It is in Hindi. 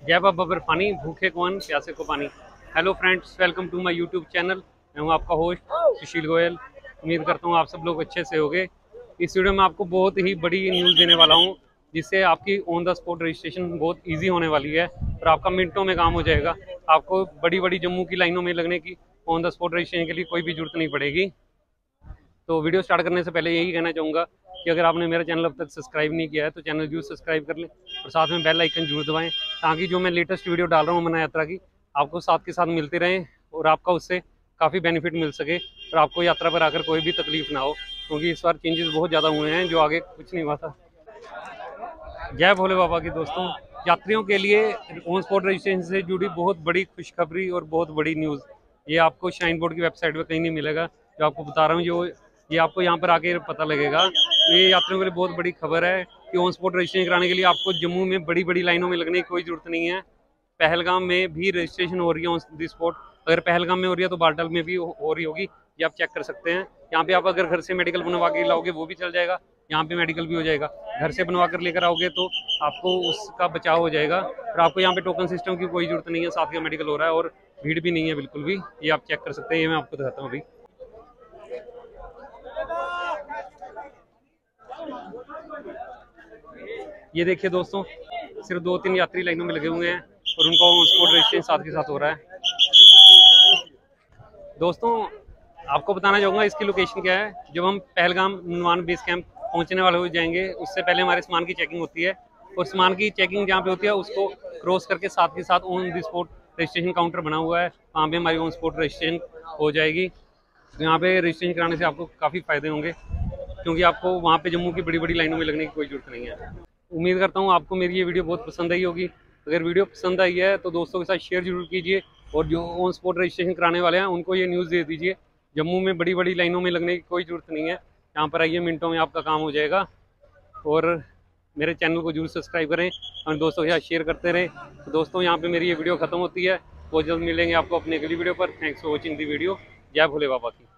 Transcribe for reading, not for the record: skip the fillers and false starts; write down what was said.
जय बाबा बर्फानी, भूखे कौन प्यासे को पानी। Hello friends, welcome to my YouTube channel. मैं हूं आपका होस्ट सुशील गोयल। उम्मीद करता हूं आप सब लोग अच्छे से होंगे। इस वीडियो में आपको बहुत ही बड़ी न्यूज़ देने वाला हूं, जिससे आपकी ऑन द स्पॉट रजिस्ट्रेशन बहुत इजी होने वाली है और आपका मिनटों में काम हो जाएगा। आपको बड़ी बड़ी जम्मू की लाइनों में लगने की ऑन द स्पॉट रजिस्ट्रेशन के लिए कोई भी जरूरत नहीं पड़ेगी। तो वीडियो स्टार्ट करने से पहले यही कहना चाहूँगा कि अगर आपने मेरा चैनल अब तक सब्सक्राइब नहीं किया है तो चैनल जरूर सब्सक्राइब कर लें और साथ में बेल आइकन जरूर दबाएं, ताकि जो मैं लेटेस्ट वीडियो डाल रहा हूँ अमरनाथ यात्रा की, आपको साथ के साथ मिलती रहें और आपका उससे काफ़ी बेनिफिट मिल सके और आपको यात्रा पर आकर कोई भी तकलीफ ना हो, क्योंकि इस बार चेंजेस बहुत ज़्यादा हुए हैं जो आगे कुछ नहीं हुआ था। जय भोले बाबा की दोस्तों, यात्रियों के लिए ऑन स्पॉट रजिस्ट्रेशन से जुड़ी बहुत बड़ी खुशखबरी और बहुत बड़ी न्यूज़, ये आपको श्राइन बोर्ड की वेबसाइट पर कहीं नहीं मिलेगा। जो आपको बता रहा हूँ, जो ये आपको यहाँ पर आके पता लगेगा। ये यात्रियों के लिए बहुत बड़ी खबर है कि ऑन स्पॉट रजिस्ट्रेशन कराने के लिए आपको जम्मू में बड़ी बड़ी लाइनों में लगने की कोई जरूरत नहीं है। पहलगाम में भी रजिस्ट्रेशन हो रही है ऑन द स्पॉट। अगर पहलगाम में हो रही है तो बारडल में भी हो रही होगी, ये आप चेक कर सकते हैं। यहाँ पे आप अगर घर से मेडिकल बनवा के लाओगे वो भी चल जाएगा, यहाँ पे मेडिकल भी हो जाएगा। घर से बनवा कर लेकर आओगे तो आपको उसका बचाव हो जाएगा और आपको यहाँ पे टोकन सिस्टम की कोई जरूरत नहीं है, साथ का मेडिकल हो रहा है और भीड़ भी नहीं है बिल्कुल भी। ये आप चेक कर सकते हैं, ये मैं आपको दिखाता हूँ अभी। ये देखिए दोस्तों, सिर्फ 2-3 यात्री लाइनों में लगे हुए हैं और उनका ऑन स्पॉट रजिस्ट्रेशन साथ के साथ हो रहा है। दोस्तों आपको बताना चाहूँगा इसकी लोकेशन क्या है। जब हम पहलगाम नुमान बेस कैंप पहुँचने वाले हो जाएंगे, उससे पहले हमारे सामान की चेकिंग होती है और सामान की चेकिंग जहाँ पे होती है उसको क्रॉस करके साथ के साथ on the spot registration counter बना हुआ है, वहाँ पे हमारी ऑन स्पॉट रजिस्ट्रेशन हो जाएगी। यहाँ पे रजिस्ट्रेशन कराने से आपको काफ़ी फ़ायदे होंगे, क्योंकि आपको वहाँ पे जम्मू की बड़ी बड़ी लाइनों में लगने की कोई जरूरत नहीं है। उम्मीद करता हूँ आपको मेरी ये वीडियो बहुत पसंद आई होगी। अगर वीडियो पसंद आई है तो दोस्तों के साथ शेयर जरूर कीजिए और जो ऑन स्पॉट रजिस्ट्रेशन कराने वाले हैं उनको ये न्यूज़ दे दीजिए। जम्मू में बड़ी बड़ी लाइनों में लगने की कोई ज़रूरत नहीं है, यहाँ पर आइए, मिनटों में आपका काम हो जाएगा। और मेरे चैनल को जरूर सब्सक्राइब करें और दोस्तों के साथ शेयर करते रहें। तो दोस्तों यहाँ पर मेरी ये वीडियो ख़त्म होती है, बहुत जल्द मिलेंगे आपको अपने अगली वीडियो पर। Thanks for watching the video. जय भोले बाबा की।